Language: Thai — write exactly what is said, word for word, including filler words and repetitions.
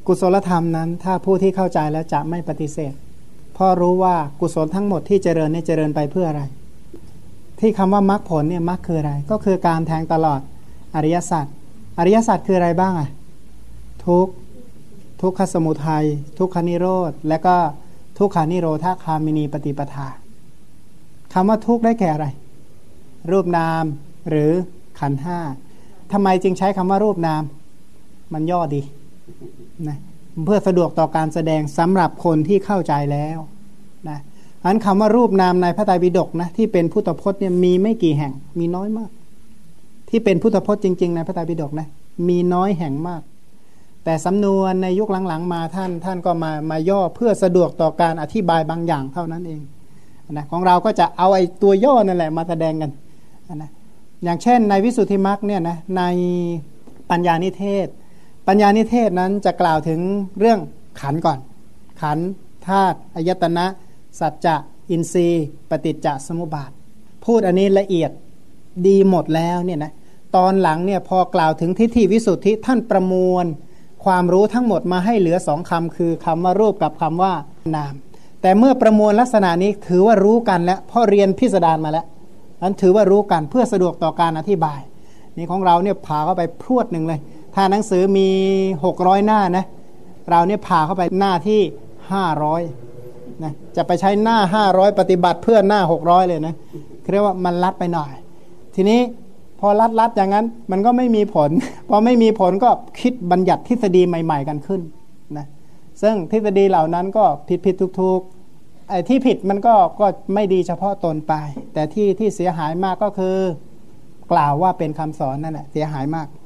กุศลธรรมนั้นถ้าผู้ที่เข้าใจแล้วจะไม่ปฏิเสธเพราะรู้ว่ากุศลทั้งหมดที่เจริญเนี่ยเจริญไปเพื่ออะไรที่คำว่ามรรคผลเนี่ยมรรคคืออะไรก็คือการแทงตลอดอริยสัจอริยสัจคืออะไรบ้างอ่ะทุกข์ทุกขสมุทัยทุกขนิโรธและก็ทุกขานิโรธคามินีปฏิปทาคำว่าทุกข์ได้แก่อะไรรูปนามหรือขันธ์ห้าทำไมจึงใช้คำว่ารูปนามมันย่อดีนะเพื่อสะดวกต่อการแสดงสำหรับคนที่เข้าใจแล้วนะเพราะฉะนั้นคำว่ารูปนามในพระไตรปิฎกนะที่เป็นพุทธพจน์เนี่ยมีไม่กี่แห่งมีน้อยมากที่เป็นพุทธพจน์จริงๆในพระไตรปิฎกนะมีน้อยแห่งมากแต่สำนวนในยุคหลังๆมาท่านท่านก็มามาย่อเพื่อสะดวกต่อการอธิบายบางอย่างเท่านั้นเองนะของเราก็จะเอาไอ้ตัวย่อนั่นแหละมาแสดงกันนะอย่างเช่นในวิสุทธิมรรคเนี่ยนะในปัญญานิเทศปัญญานิเทศนั้นจะกล่าวถึงเรื่องขันธ์ก่อนขันธ์ธาตุอายตนะสัจจะอินทรีย์ปฏิจจสมุปบาทพูดอันนี้ละเอียดดีหมดแล้วเนี่ยนะตอนหลังเนี่ยพอกล่าวถึงทิฏฐิวิสุทธิท่านประมวลความรู้ทั้งหมดมาให้เหลือสองคำคือคำว่ารูปกับคำว่านามแต่เมื่อประมวลลักษณะนี้ถือว่ารู้กันแล้วเพราะเรียนพิสดารมาแล้วนั้นถือว่ารู้กันเพื่อสะดวกต่อการอธิบายนี่ของเราเนี่ยผ่าเข้าไปพรวดหนึ่งเลยถ้าหนังสือมีหกร้อยหน้านะเราเนี่ยผ่าเข้าไปหน้าที่ห้าร้อยนะจะไปใช้หน้าห้าร้อยปฏิบัติเพื่อหน้าหกร้อยเลยนะเรียกว่ามันลัดไปหน่อยทีนี้พอลัดลัดอย่างนั้นมันก็ไม่มีผลพอไม่มีผลก็คิดบัญญัติทฤษฎีใหม่ๆกันขึ้นนะซึ่งทฤษฎีเหล่านั้นก็ผิดผิดทุกๆไอ้ที่ผิดมันก็ก็ไม่ดีเฉพาะตนไปแต่ที่ที่เสียหายมากก็คือกล่าวว่าเป็นคำสอนนั่นแหละเสียหายมาก